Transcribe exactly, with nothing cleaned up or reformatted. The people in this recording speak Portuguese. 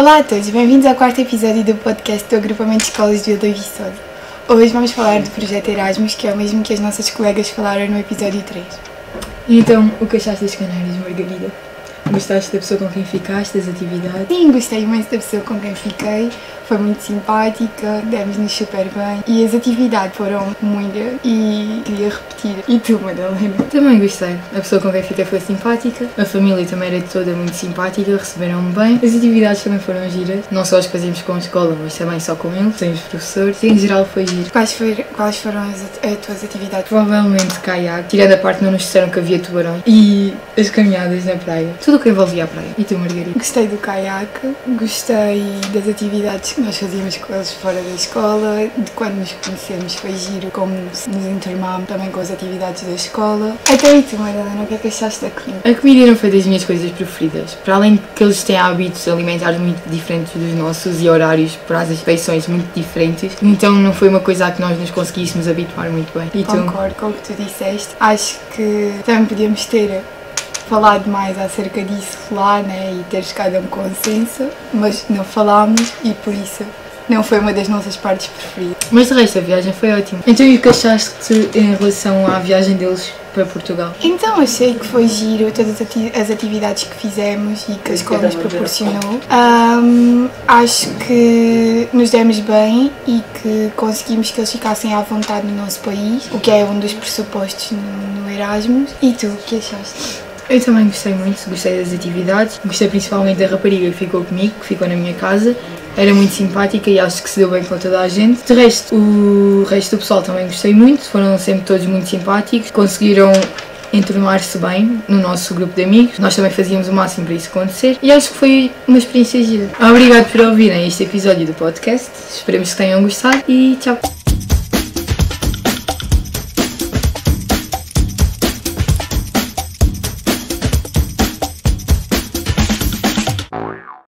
Olá a todos, bem-vindos ao quarto episódio do podcast do Agrupamento de Escolas de Vila do Viçosa. Hoje vamos falar do projeto Erasmus, que é o mesmo que as nossas colegas falaram no episódio três. E então, o que achaste das Canárias, Margarida? Gostaste da pessoa com quem ficaste, das atividades? Sim, gostei imenso da pessoa com quem fiquei, foi muito simpática, demos-nos super bem e as atividades foram muitas e queria repetir. E tu, Madalena? Também gostei. A pessoa com quem fiquei foi simpática, a família também era toda muito simpática, receberam-me bem. As atividades também foram giras, não só as que fazíamos com a escola, mas também só com eles, sem os professores. Em geral foi giro. Quais, foi, quais foram as, as tuas atividades? Provavelmente caiaque, tirando a parte que não nos disseram que havia tubarões, e as caminhadas na praia. Tudo o que envolvia a praia. E tu, Margarida? Gostei do caiaque, gostei das atividades que nós fazíamos com eles fora da escola, de quando nos conhecemos foi giro, como nos enturmámos também com as atividades da escola. Até aí tu, Madalena, o que é que achaste da comida? A comida não foi das minhas coisas preferidas. Para além de que eles têm hábitos alimentares muito diferentes dos nossos e horários para as refeições muito diferentes, então não foi uma coisa a que nós nos conseguíssemos habituar muito bem. E tu? Concordo com o que tu disseste. Acho que também podíamos ter falado mais acerca disso lá, né, e ter chegado a um consenso, mas não falámos e por isso não foi uma das nossas partes preferidas. Mas de resto a viagem foi ótima. Então e o que achaste em relação à viagem deles para Portugal? Então achei que foi giro todas as atividades que fizemos e que a escola nos proporcionou. Um, acho que nos demos bem e que conseguimos que eles ficassem à vontade no nosso país, o que é um dos pressupostos no, no Erasmus. E tu, o que achaste? Eu também gostei muito, gostei das atividades, gostei principalmente da rapariga que ficou comigo, que ficou na minha casa, era muito simpática e acho que se deu bem com toda a gente. De resto, o resto do pessoal também gostei muito, foram sempre todos muito simpáticos, conseguiram enturmar-se bem no nosso grupo de amigos, nós também fazíamos o máximo para isso acontecer e acho que foi uma experiência gira. Obrigado por ouvirem este episódio do podcast, esperemos que tenham gostado e tchau!